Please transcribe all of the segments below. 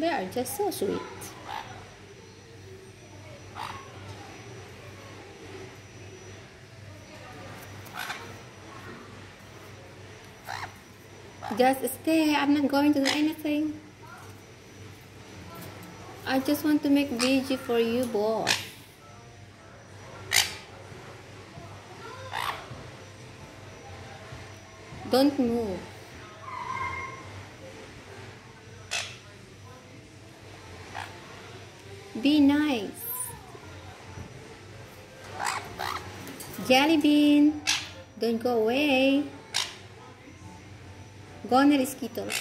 They are just so sweet. Just stay. I'm not going to do anything. I just want to make video for you both. Don't move. Be nice. Jellybean, don't go away. Go on the skittles.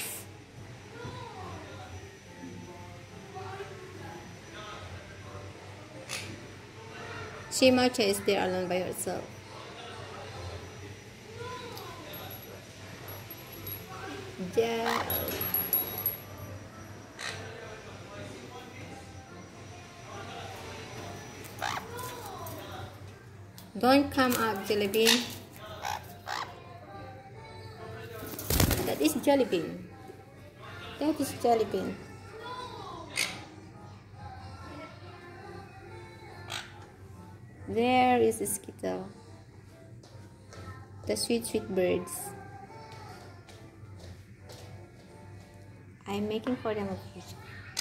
Matcha is there alone by herself. Yeah. Don't come up, Jellybean. That is Jellybean. That is Jellybean. There is a skittle. The sweet, sweet birds. I'm making for them a future.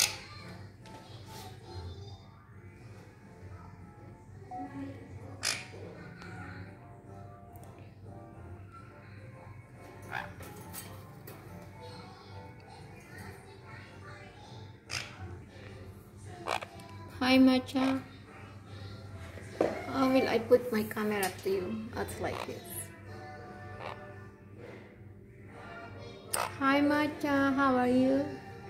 Hi, matcha. How will I put my camera to you? That's like this. Hi, matcha. How are you?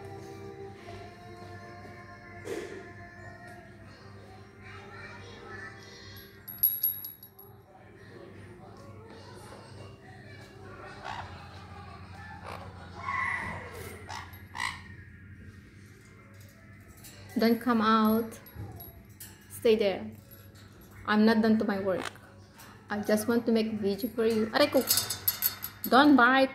Don't come out. Stay there. I'm not done to my work. I just want to make video for you. Areko! Don't bite.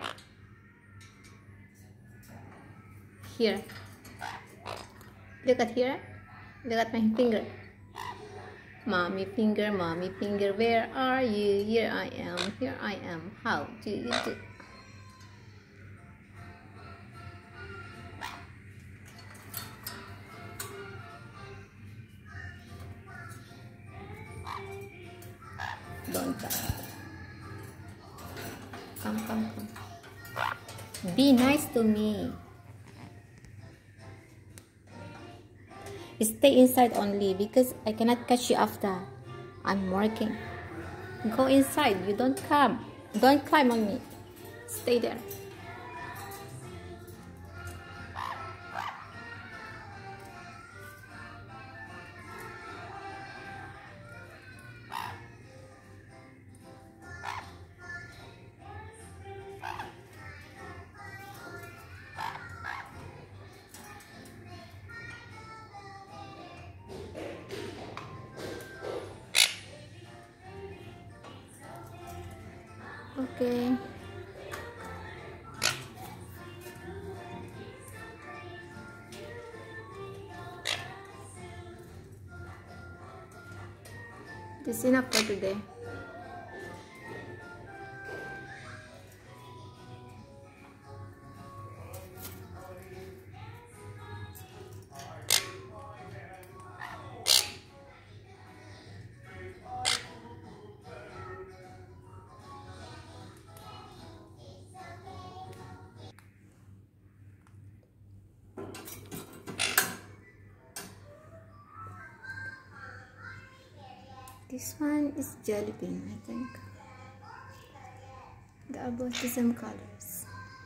Here. Look at here. Look at my finger. Mommy finger, where are you? Here I am. How do you do? Don't bite. Come. Be nice to me. Stay inside only because I cannot catch you after. I'm working. Go inside. You don't come. Don't climb on me. Stay there. Okay. This is enough for today. This one is Jellybean, I think. They are both the same colors.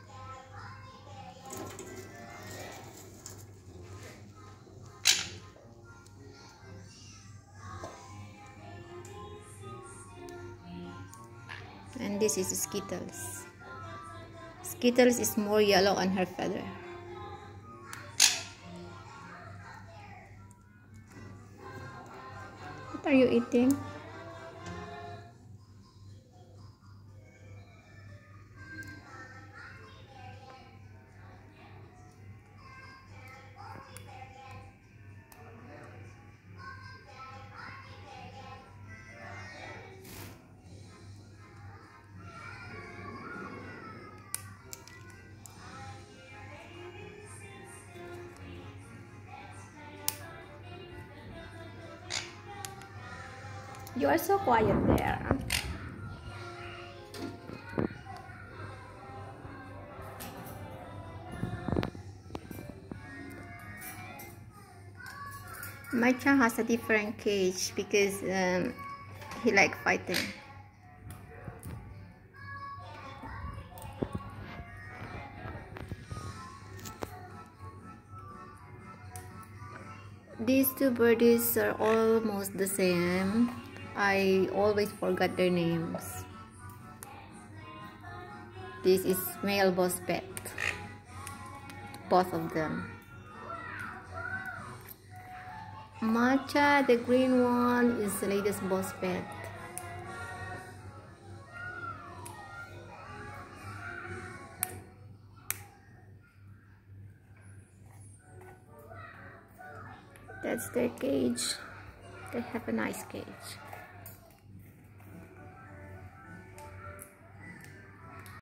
And this is Skittles. Skittles is more yellow on her feather. What are you eating? You are so quiet there. Matcha has a different cage because he like fighting. These two birdies are almost the same. I always forgot their names. This is male boss pet. Both of them. Matcha, the green one, is the latest boss pet. That's their cage. They have a nice cage.